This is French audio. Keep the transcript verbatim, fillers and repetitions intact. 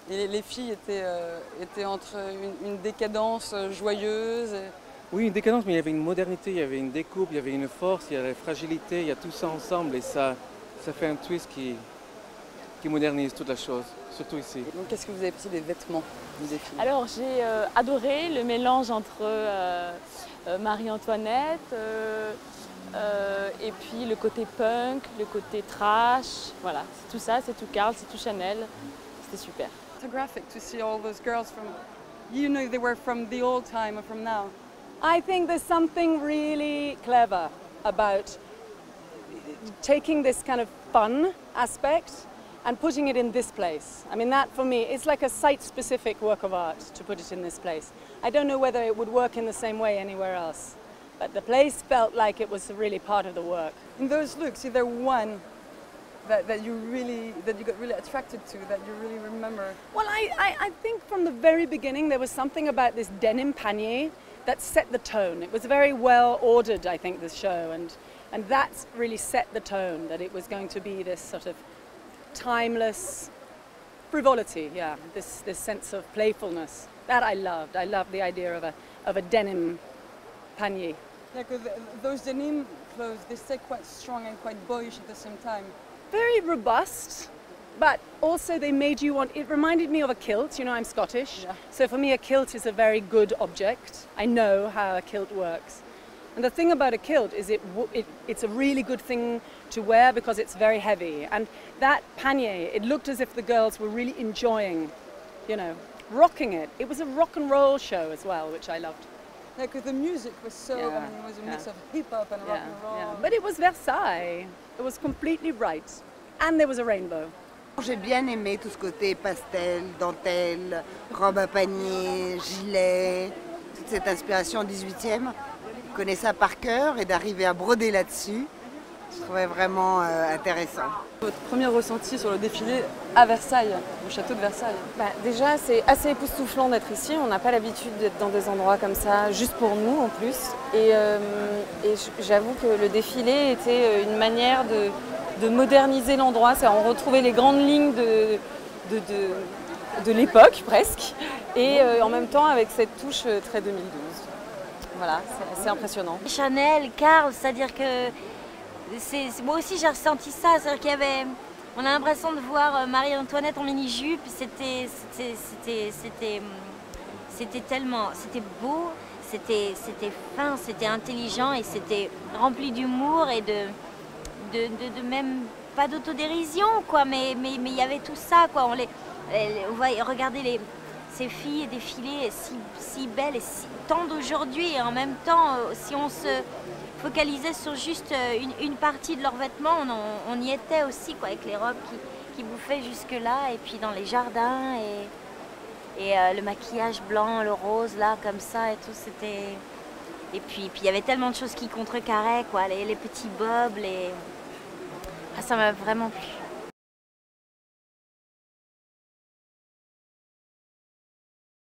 Et les, les filles étaient, euh, étaient entre une, une décadence joyeuse. Et... Oui, une décadence, mais il y avait une modernité, il y avait une découpe, il y avait une force, il y a la fragilité, il y a tout ça ensemble et ça, ça fait un twist qui, qui modernise toute la chose, surtout ici. Donc qu'est-ce que vous avez pensé des vêtements du défilé? Alors j'ai euh, adoré le mélange entre euh, euh, Marie-Antoinette euh, euh, et puis le côté punk, le côté trash. Voilà, c'est tout ça, c'est tout Karl, c'est tout Chanel. C'était super. It's graphic to see all those girls from, you know, they were from the old time or from now. I think there's something really clever about taking this kind of fun aspect and putting it in this place. I mean, that for me, it's like a site-specific work of art to put it in this place. I don't know whether it would work in the same way anywhere else, but the place felt like it was really part of the work. In those looks, is there one that, that you really, that you got really attracted to, that you really remember? Well, I, I, I think from the very beginning there was something about this denim panier that set the tone. It was very well ordered, I think, this show, and, and that really set the tone, that it was going to be this sort of timeless frivolity, yeah, this, this sense of playfulness. That I loved. I loved the idea of a, of a denim panier. Yeah, because those denim clothes, they stay quite strong and quite boyish at the same time. Very robust, but also they made you want, it reminded me of a kilt, you know, I'm Scottish, yeah. So for me a kilt is a very good object. I know how a kilt works. And the thing about a kilt is it, it, it's a really good thing to wear because it's very heavy. And that panier, it looked as if the girls were really enjoying, you know, rocking it. It was a rock and roll show as well, which I loved. Yeah, because the music was so, Yeah, I mean, it was a mix yeah. of hip-hop and Yeah, rock and roll. yeah. But it was Versailles. It was completely right. And there was a rainbow. J'ai bien aimé tout ce côté pastel, dentelle, robe à panier, gilet, toute cette inspiration dix-huitième. Je connais ça par cœur et d'arriver à broder là-dessus, je trouvais vraiment euh, intéressant. Votre premier ressenti sur le défilé à Versailles, au château de Versailles? Bah, déjà, c'est assez époustouflant d'être ici. On n'a pas l'habitude d'être dans des endroits comme ça, juste pour nous en plus. Et, euh, et j'avoue que le défilé était une manière de, de moderniser l'endroit. On retrouvait les grandes lignes de, de, de, de l'époque presque, et euh, en même temps avec cette touche très deux mille douze. Voilà, c'est assez impressionnant. Chanel, Karl, c'est-à-dire que c'est, moi aussi j'ai ressenti ça, c'est-à-dire qu'il y avait, on a l'impression de voir Marie-Antoinette en mini-jupe, c'était, c'était, c'était, c'était, c'était tellement, c'était beau, c'était, c'était fin, c'était intelligent et c'était rempli d'humour et de, de, de, de même, pas d'autodérision quoi, mais mais mais il y avait tout ça quoi, on les, on va regarder les ces filles défiler si, si belles et si tant d'aujourd'hui et en même temps si on se focalisait sur juste une, une partie de leurs vêtements, on, on y était aussi quoi, avec les robes qui, qui bouffaient jusque là et puis dans les jardins et, et euh, le maquillage blanc, le rose là comme ça et tout, c'était et puis puis il y avait tellement de choses qui contrecarraient quoi, les, les petits bobs, les ah, ça m'a vraiment plu.